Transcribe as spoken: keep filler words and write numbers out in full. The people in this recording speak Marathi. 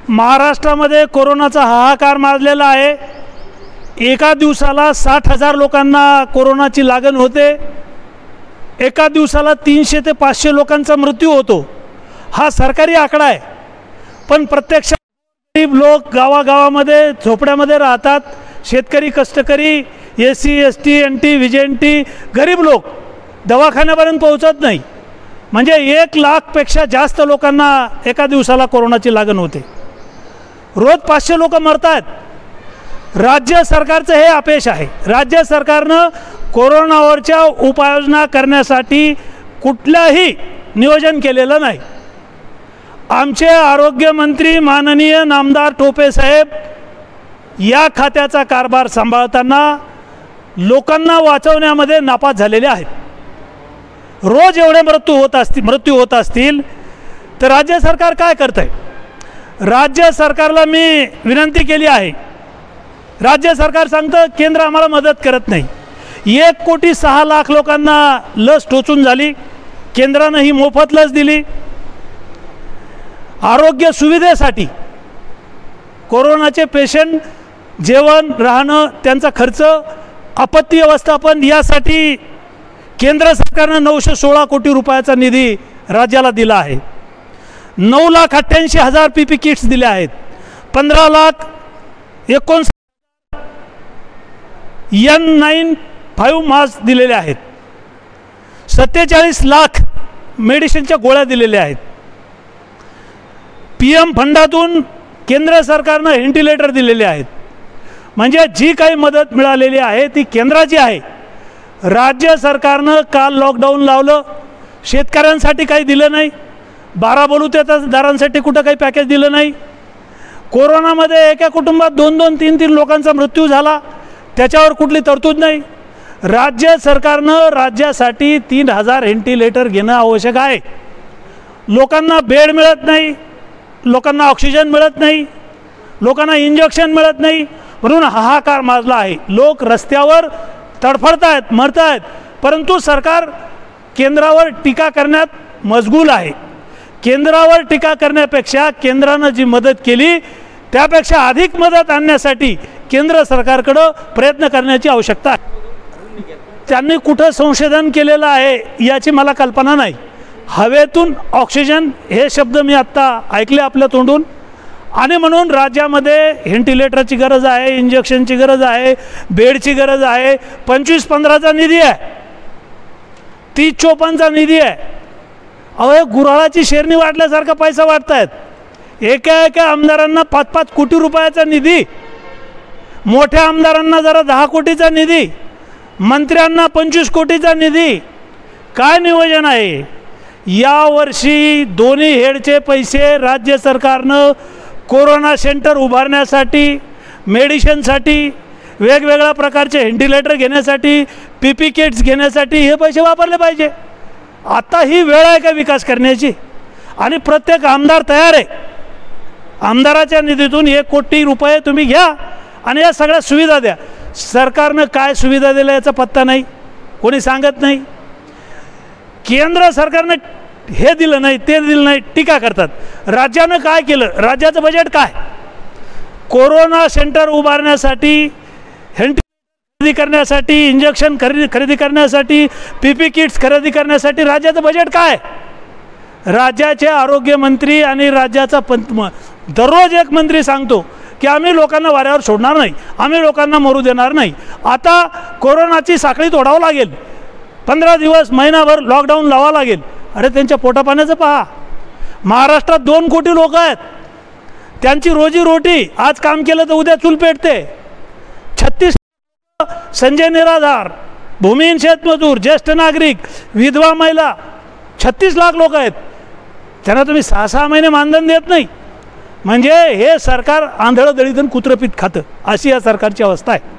महाराष्ट्रामध्ये कोरोनाचा हाहाकार माजलेला आहे। एका दिवसाला साठ हजार लोकांना कोरोनाची लागण होते। एका दिवसाला तीनशे ते पाचशे लोकांचा मृत्यू होतो। हा सरकारी आकडा आहे, पण प्रत्यक्षात गरीब लोक गावागावामध्ये झोपड्यामध्ये राहतात। शेतकरी, कष्टकरी, S C S T N T V J N T गरीब लोक दवाखान्यापर्यंत पोहोचत नाही। म्हणजे एक लाखपेक्षा जास्त लोकांना एका दिवसाला कोरोनाची लागण होते। रोज पाचशे लोक मरतात। राज्य सरकारचं हे अपयश आहे। राज्य सरकारनं कोरोनावरच्या उपाययोजना करण्यासाठी कुठलंही नियोजन केलेलं नाही। आमचे आरोग्यमंत्री माननीय नामदार टोपे साहेब या खात्याचा कारभार सांभाळताना लोकांना वाचवण्यामध्ये नापास झालेले आहेत। रोज एवढे मृत्यू होत असतील मृत्यू होत असतील तर राज्य सरकार काय करत आहे? राज्य सरकारला मी विनंती केली आहे। राज्य सरकार सांगतं केंद्र आम्हाला मदत करत नाही। एक कोटी सहा लाख लोकांना लस टोचून झाली, केंद्रानं ही मोफत लस दिली। आरोग्य सुविधेसाठी कोरोनाचे पेशंट जेवण, राहणं, त्यांचा खर्च, आपत्ती व्यवस्थापन यासाठी केंद्र सरकारनं नऊशे सोळा कोटी रुपयाचा निधी राज्याला दिला आहे। नऊ लाख अठ्ठ्याऐंशी हजार पी पी किट्स दिले आहेत। पंधरा लाख एकोणसाठ एन नाईन फाईव्ह मास्क दिलेले आहेत। सत्तेचाळीस लाख मेडिसिनच्या गोळ्या दिलेल्या आहेत। पी एम फंडातून केंद्र सरकारनं व्हेंटिलेटर दिलेले आहेत। म्हणजे जी काही मदत मिळालेली आहे ती केंद्राची आहे। राज्य सरकारनं काल लॉकडाऊन लावलं, शेतकऱ्यांसाठी काही दिलं नाही। बारा बलुतेदारांसाठी कुठं काही पॅकेज दिलं नाही। कोरोनामध्ये एका कुटुंबात दोन दोन तीन तीन लोकांचा मृत्यू झाला, त्याच्यावर कुठली तरतूद नाही। राज्य सरकारनं राज्यासाठी तीन हजार व्हेंटिलेटर घेणं आवश्यक आहे। लोकांना बेड मिळत नाही, लोकांना ऑक्सिजन मिळत नाही, लोकांना इंजेक्शन मिळत नाही, म्हणून हाहाकार माजला आहे। लोक रस्त्यावर तडफडत आहेत, मरत आहेत, परंतु सरकार केंद्रावर टीका करण्यात मशगूल आहे। केंद्रावर टीका करण्यापेक्षा केंद्रानं जी मदत केली त्यापेक्षा अधिक मदत आणण्यासाठी केंद्र सरकारकडे प्रयत्न करण्याची आवश्यकता आहे। त्यांनी कुठं संशोधन केलेलं आहे याची मला कल्पना नाही। हवेतून ऑक्सिजन हे शब्द मी आत्ता ऐकले आपल्या तोंडून, आणि म्हणून राज्यामध्ये व्हेंटिलेटरची गरज आहे, इंजेक्शनची गरज आहे, बेडची गरज आहे। पंचवीस पंधराचा निधी आहे, तीस चोपन्नचा निधी आहे। अहो, हे गुऱ्हाळाची शेरणी वाटल्यासारखा पैसा वाटतायत। एका एका आमदारांना पाच पाच कोटी रुपयाचा निधी, मोठ्या आमदारांना जरा दहा कोटीचा निधी, मंत्र्यांना पंचवीस कोटीचा निधी। काय नियोजन आहे? यावर्षी दोन्ही हेडचे पैसे राज्य सरकारनं कोरोना सेंटर उभारण्यासाठी, मेडिसिनसाठी, वेगवेगळ्या प्रकारचे व्हेंटिलेटर घेण्यासाठी, पी पी किट्स घेण्यासाठी हे पैसे वापरले पाहिजे। आता ही वेळ आहे का विकास करण्याची? आणि प्रत्येक आमदार तयार आहे। आमदाराच्या निधीतून एक कोटी रुपये तुम्ही घ्या आणि या सगळ्या सुविधा द्या। सरकारनं काय सुविधा दिल्या याचा पत्ता नाही, कोणी सांगत नाही। केंद्र सरकारनं हे दिलं नाही, ते दिलं नाही, टीका करतात। राज्यानं काय केलं? राज्याचं बजेट काय? कोरोना सेंटर उभारण्यासाठी, खरेदी करण्यासाठी, इंजेक्शन खरेदी खरेदी करण्यासाठी, पी पी किट्स खरेदी करण्यासाठी राज्याचं बजेट काय? राज्याचे आरोग्यमंत्री आणि राज्याचा पंत दररोज एक मंत्री सांगतो की आम्ही लोकांना वाऱ्यावर सोडणार नाही, आम्ही लोकांना मरू देणार नाही। आता कोरोनाची साखळी तोडावं लागेल, पंधरा दिवस महिनाभर लॉकडाऊन लावावं लागेल। अरे त्यांच्या पोटापाण्याचं पहा। महाराष्ट्रात दोन कोटी लोक आहेत, त्यांची रोजीरोटी आज काम केलं तर उद्या चूल पेटते। छत्तीस संजय निराधार, भूमिहीन शेतमजूर, ज्येष्ठ नागरिक, विधवा महिला, छत्तीस लाख लोक आहेत। त्यांना तुम्ही सहा सहा महिने मानधन देत नाही, म्हणजे हे सरकार आंधळं दळीतून कुत्रपीठ खातं, अशी या सरकारची अवस्था आहे।